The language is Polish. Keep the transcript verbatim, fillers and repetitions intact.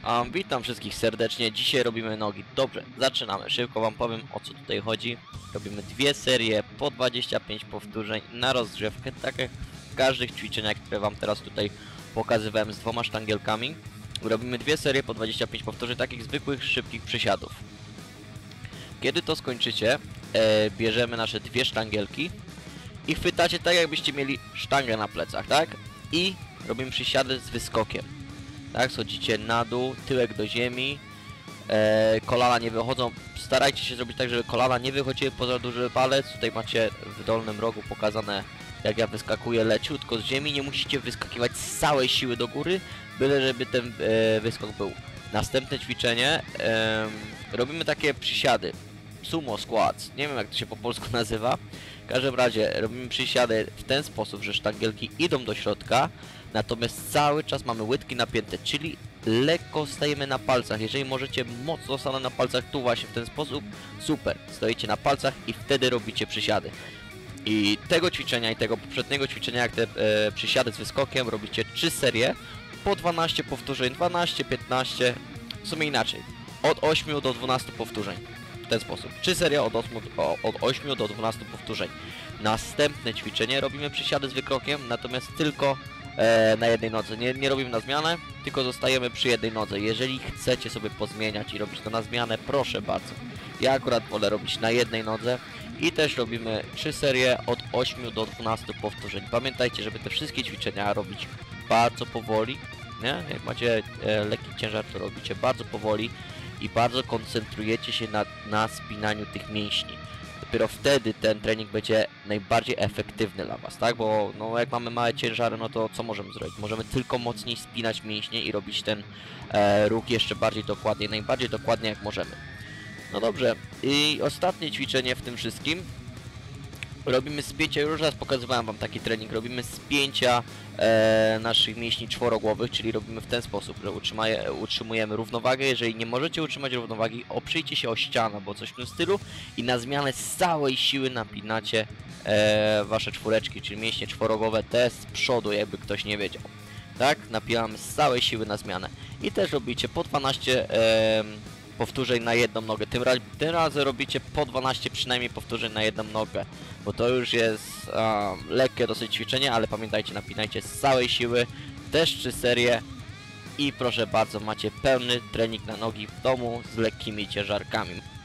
Um, witam wszystkich serdecznie. Dzisiaj robimy nogi. Dobrze, zaczynamy. Szybko wam powiem, o co tutaj chodzi. Robimy dwie serie po dwadzieścia pięć powtórzeń na rozgrzewkę, tak jak w każdych ćwiczeniach, które wam teraz tutaj pokazywałem z dwoma sztangielkami. Robimy dwie serie po dwadzieścia pięć powtórzeń takich zwykłych, szybkich przysiadów. Kiedy to skończycie, e, bierzemy nasze dwie sztangielki i chwytacie tak, jakbyście mieli sztangę na plecach, tak? I robimy przysiady z wyskokiem. Tak, schodzicie na dół, tyłek do ziemi, e, kolana nie wychodzą. Starajcie się zrobić tak, żeby kolana nie wychodziły poza duży palec. Tutaj macie w dolnym rogu pokazane, jak ja wyskakuję leciutko z ziemi. Nie musicie wyskakiwać z całej siły do góry, byle żeby ten e, wyskok był. Następne ćwiczenie, e, robimy takie przysiady, sumo squats, nie wiem jak to się po polsku nazywa. W każdym razie robimy przysiady w ten sposób, że sztangielki idą do środka, natomiast cały czas mamy łydki napięte, czyli lekko stajemy na palcach. Jeżeli możecie mocno stanąć na palcach tu właśnie w ten sposób, super, stoicie na palcach i wtedy robicie przysiady. I tego ćwiczenia i tego poprzedniego ćwiczenia, jak te e, przysiady z wyskokiem, robicie trzy serie po dwanaście powtórzeń, dwanaście, piętnaście, w sumie inaczej, od ośmiu do dwunastu powtórzeń. W ten sposób. trzy serie od ośmiu, od ośmiu do dwunastu powtórzeń. Następne ćwiczenie robimy przysiady z wykrokiem, natomiast tylko e, na jednej nodze. Nie, nie robimy na zmianę, tylko zostajemy przy jednej nodze. Jeżeli chcecie sobie pozmieniać i robić to na zmianę, proszę bardzo. Ja akurat wolę robić na jednej nodze. I też robimy trzy serie od ośmiu do dwunastu powtórzeń. Pamiętajcie, żeby te wszystkie ćwiczenia robić bardzo powoli. Nie? Jak macie e, lekki ciężar, to robicie bardzo powoli i bardzo koncentrujecie się na, na spinaniu tych mięśni. Dopiero wtedy ten trening będzie najbardziej efektywny dla was, tak? Bo no, jak mamy małe ciężary, no to co możemy zrobić? Możemy tylko mocniej spinać mięśnie i robić ten e, ruch jeszcze bardziej dokładnie, najbardziej dokładnie jak możemy. No dobrze, i ostatnie ćwiczenie w tym wszystkim. Robimy spięcia, już raz pokazywałem wam taki trening, robimy spięcia e, naszych mięśni czworogłowych, czyli robimy w ten sposób, że utrzymaje, utrzymujemy równowagę. Jeżeli nie możecie utrzymać równowagi, oprzyjcie się o ścianę, bo coś w tym stylu i na zmianę z całej siły napinacie e, wasze czwóreczki, czyli mięśnie czworogłowe, te z przodu, jakby ktoś nie wiedział. Tak, napinamy z całej siły na zmianę i też robicie po dwanaście e, powtórzeń na jedną nogę. Tym, ra tym razem robicie po dwanaście przynajmniej powtórzeń na jedną nogę, bo to już jest a, lekkie dosyć ćwiczenie, ale pamiętajcie, napinajcie z całej siły, też trzy serie i proszę bardzo, macie pełny trening na nogi w domu z lekkimi ciężarkami.